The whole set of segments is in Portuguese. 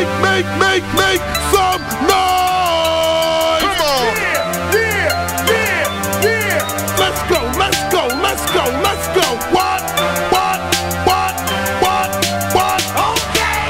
make some noise. Come on. Yeah. Let's go. What? Okay.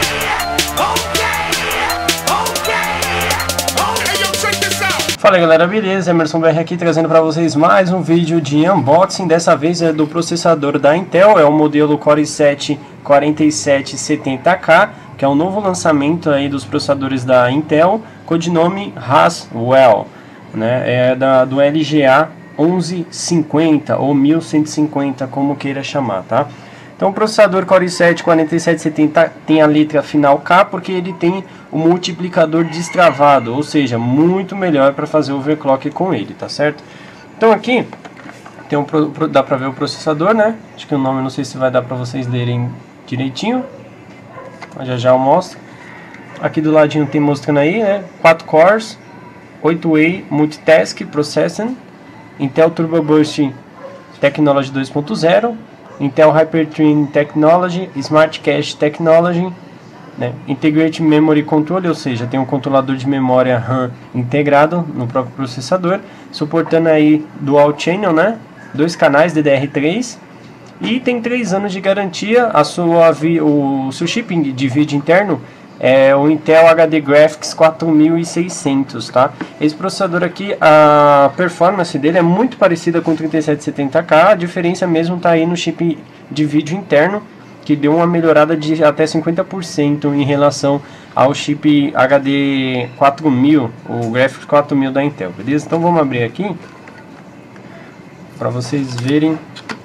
Hey, yo, check this out. Fala galera, beleza? Emerson BR aqui trazendo para vocês mais um vídeo de unboxing. Dessa vez é do processador da Intel, é o modelo Core i7 4770K, que é um novo lançamento aí dos processadores da Intel, codinome Haswell, né? É do LGA 1150 ou 1150, como queira chamar, tá? Então o processador Core i7 4770 tem a letra final K porque ele tem o multiplicador destravado, ou seja, muito melhor para fazer overclock com ele, tá certo? Então aqui tem dá para ver o processador, né? Acho que o nome não sei se vai dar para vocês lerem direitinho, mas já eu mostro. Aqui do ladinho tem mostrando aí, né? 4 cores, 8-way multitask processing, Intel Turbo Boost Technology 2.0, Intel Hypertrim Technology, Smart Cache Technology, né? Integrated Memory Control, ou seja, tem um controlador de memória RAM integrado no próprio processador, suportando aí Dual Channel, né? 2 canais DDR3, e tem 3 anos de garantia. O seu chip de vídeo interno é o Intel HD Graphics 4600, tá? Esse processador aqui, a performance dele é muito parecida com o 3770K, a diferença mesmo tá aí no chip de vídeo interno, que deu uma melhorada de até 50% em relação ao chip HD 4000, o Graphics 4000 da Intel, beleza? Então vamos abrir aqui para vocês verem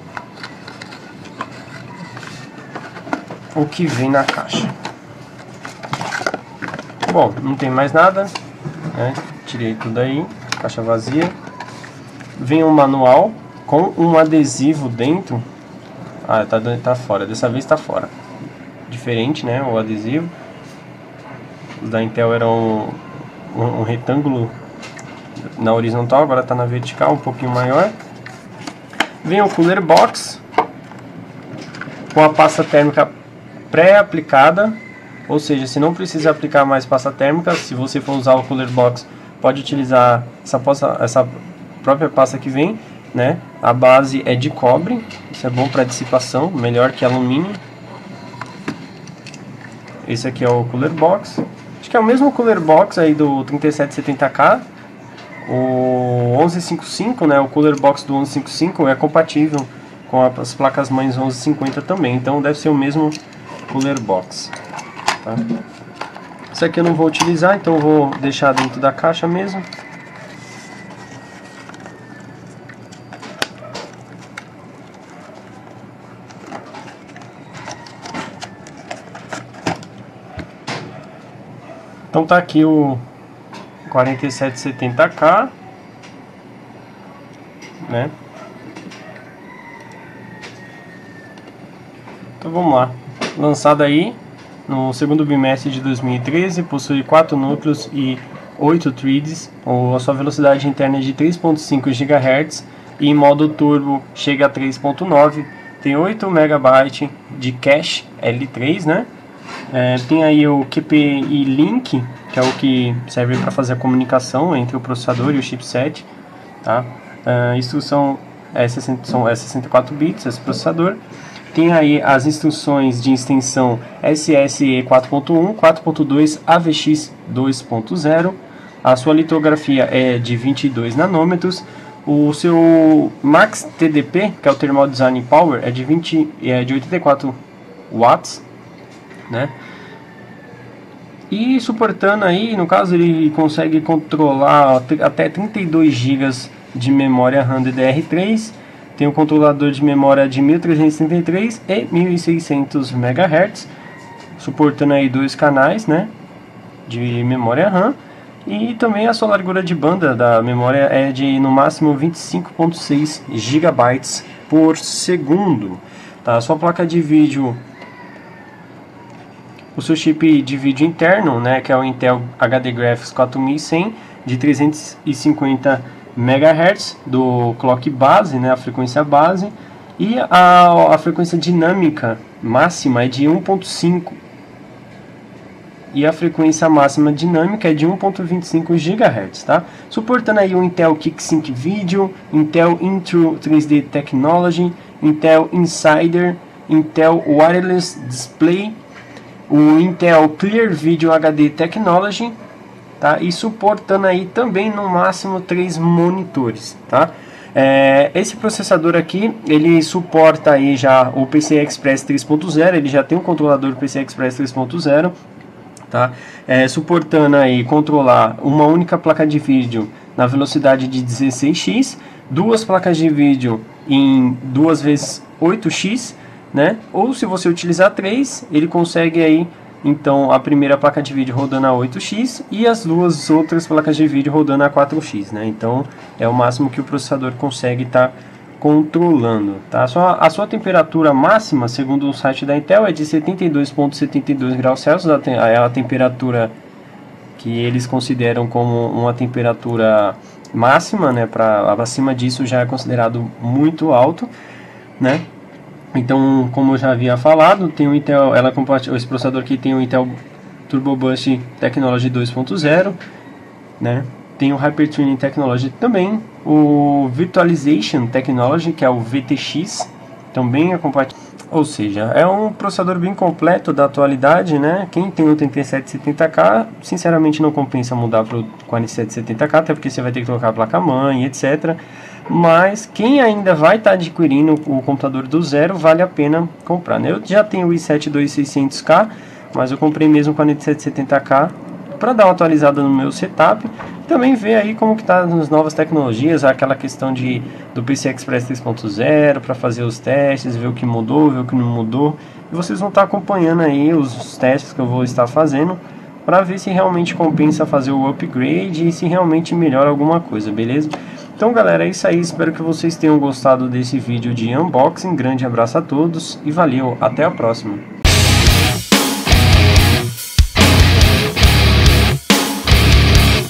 o que vem na caixa. Bom, não tem mais nada, né? Tirei tudo aí, caixa vazia. Vem um manual com um adesivo dentro. Ah, tá fora, dessa vez tá fora. Diferente, né, o adesivo. Os da Intel eram um retângulo na horizontal, agora tá na vertical, um pouquinho maior. Vem o cooler box com a pasta térmica pré-aplicada. Ou seja, se não precisa aplicar mais pasta térmica, se você for usar o cooler box, pode utilizar essa própria pasta que vem, né? A base é de cobre, isso é bom para dissipação, melhor que alumínio. Esse aqui é o cooler box. Acho que é o mesmo cooler box aí do 3770K. O 1155, né? O cooler box do 1155 é compatível com as placas mães 1150 também, então deve ser o mesmo cooler box. Tá? Isso aqui eu não vou utilizar, então eu vou deixar dentro da caixa mesmo. Então tá aqui o 4770K, né? Então vamos lá. Lançado aí no segundo bimestre de 2013, possui 4 núcleos e 8 threads, a sua velocidade interna é de 3.5 GHz e em modo turbo chega a 3.9, tem 8 MB de cache L3, né? Tem aí o QPI Link, que é o que serve para fazer a comunicação entre o processador e o chipset, tá? Instrução são 64 bits esse processador. Tem aí as instruções de extensão SSE 4.1, 4.2, AVX 2.0. A sua litografia é de 22 nanômetros. O seu Max TDP, que é o Thermal Design Power, é de 84 watts, né? E suportando aí, no caso, ele consegue controlar até 32 GB de memória RAM DDR3. Tem um controlador de memória de 1333 e 1600 MHz, suportando aí 2 canais, né, de memória RAM. E também a sua largura de banda da memória é de no máximo 25.6 GB por segundo. Tá? A sua placa de vídeo, o seu chip de vídeo interno, né, que é o Intel HD Graphics 4100 de 350 MHz do clock base, né, a frequência base, e a frequência dinâmica máxima é de 1.5 e a frequência máxima dinâmica é de 1.25 GHz, tá? Suportando aí o Intel Kicksync Video, Intel Intro 3D Technology, Intel Insider, Intel Wireless Display, o Intel Clear Video HD Technology, tá? E suportando aí também no máximo 3 monitores, tá? Esse processador aqui, ele suporta aí já o PCI Express 3.0, ele já tem um controlador PCI Express 3.0, tá? Suportando aí controlar uma única placa de vídeo na velocidade de 16x, duas placas de vídeo em 2 vezes 8x, né? Ou se você utilizar 3, ele consegue aí então a primeira placa de vídeo rodando a 8x e as duas outras placas de vídeo rodando a 4x, né? Então é o máximo que o processador consegue estar controlando, tá? A sua temperatura máxima, segundo o site da Intel, é de 72,72 graus Celsius, é a temperatura que eles consideram como uma temperatura máxima, né? Acima disso já é considerado muito alto, né? Então, como eu já havia falado, tem o Intel, esse processador aqui tem o Intel Turbo Boost Technology 2.0, né? Tem o Hyper-Tuning Technology também, o Virtualization Technology, que é o VTX, também é compatível. Ou seja, é um processador bem completo da atualidade, né? Quem tem o 3770K, sinceramente não compensa mudar para o 4770K, até porque você vai ter que trocar a placa-mãe, etc. Mas quem ainda vai estar adquirindo o computador do zero, vale a pena comprar, né? Eu já tenho o i7 2600K, mas eu comprei mesmo o 4770K para dar uma atualizada no meu setup. Também ver aí como que tá as novas tecnologias, aquela questão do PCI Express 3.0 para fazer os testes, ver o que mudou, ver o que não mudou. E vocês vão estar acompanhando aí os testes que eu vou estar fazendo para ver se realmente compensa fazer o upgrade e se realmente melhora alguma coisa, beleza? Então galera, é isso aí, espero que vocês tenham gostado desse vídeo de unboxing. Grande abraço a todos e valeu, até a próxima!